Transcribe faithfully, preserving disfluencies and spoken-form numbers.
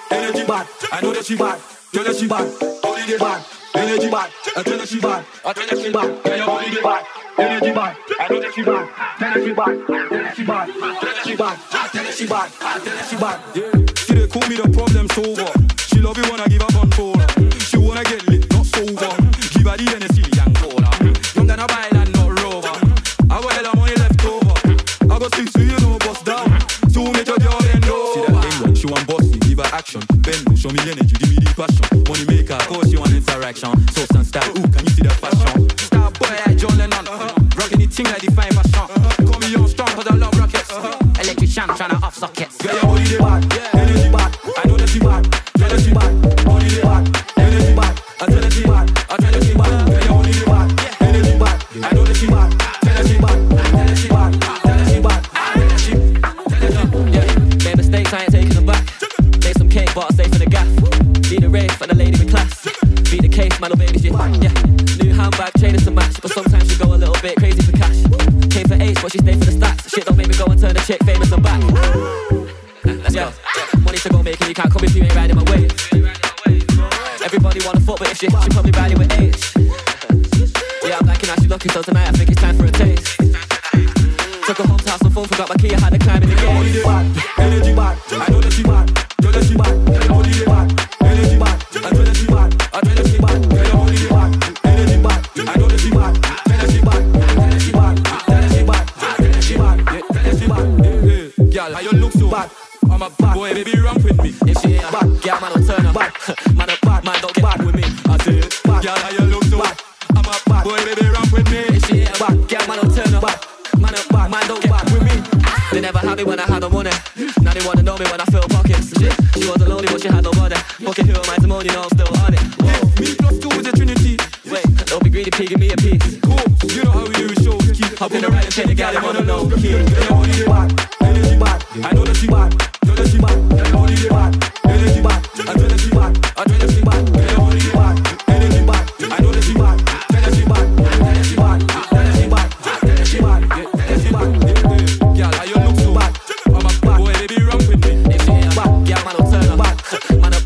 energy bad. I know that she bad, tell her she bad, body get bad. Energy bad, I tell her she bad, I tell her she bad, tell your body get bad. Energy bad, I know that she bad, tell her she bad, tell her she bad, tell her she bad, tell her she bad, tell her she bad. Yeah, she dey call me the problem solver. She love it when I give her controller. She wanna get lit, not sober. Give her the Hennessy and cola. Young than a bile and not rover. I got hella money left over. I got six so you know bust down. So make your girl bend over. See that England, she want bossy, give her action. Bend, show me energy, give me the passion. Money maker, cause she want interaction. Source and style, ooh, can you see the fashion? Star boy like John Lennon, uh-huh. Rocking the thing like the fine fashion. Uh-huh. Call me on strong cause I love rockets. Uh-huh. Electrician tryna off sockets. Girl, your body they bad, yeah. Energy bad. I know that she bad, tell her she bad. Body they bad, energy bad. I tell her she bad, I tell her she bad. Girl, your body they bad, yeah. Energy bad. I know that she bad, tell her she bad, tell her she bad, tell her she bad, tell her she, tell her she. Yeah, made mistakes, I ain't taking them back. Made some cake, but I stay for the gaff. Be the rave and the lady with class. Be the case, my little baby, she, yeah. New handbag, trainers to match, but sometimes she go a little bit crazy for cash. Came for H, but she stayed for the stacks. Shit don't make me go and turn the chick famous and back. Let's go. Money to go making, you can't come if you ain't riding my wave. Everybody wanna fuck, but if she, she probably riding with age. Yeah, I'm liking how she looking, so tonight I think it's time for a taste. Took her home to have some fun, forgot my key, I had to climb in the game. Energy bad, energy bad, I know that she bad, know that she bad, body they bad, energy bad, I know that she bad, I know that she bad, body they bad, energy bad, I know that she bad, tell her she bad, tell her she bad, tell her she bad, tell her she bad, tell her she bad. Girl, how you look so bad? I'm a bad boy, baby, run with me. If she ain't a bad, girl, man, don't turn her bad. Man, a bad, man, don't get bad with me. I say it, girl, how you look so bad? I'm a bad boy, baby, run with me. If she ain't a bad, girl, man, don't turn her bad. Man, a bad, man, don't get bad with me. They never had me when I had no money. Now they wanna know me when I fill pockets. Shit, she wasn't lonely, but she had nobody. Fucking who am I to moan, you know I'm still on it. Whoa. Me plus two is a trinity. Wait, don't be greedy, P, give me a piece. Cool, you know how we do shows. Keep up in the right and pay the gal, they wanna know. Keep, energy bad, energy bad. I know that she bad. Tell her she bad, body they bad, energy bad. I tell her she bad, I tell her she bad, body they bad, energy bad. I know that she bad, tell her she bad, tell her she bad, tell her she bad, tell her she bad, tell her she bad. Girl, how you look so bad? I'm a bad boy, baby, run with me. If she ain't a bad, girl, man, don't turn her bad. Man, a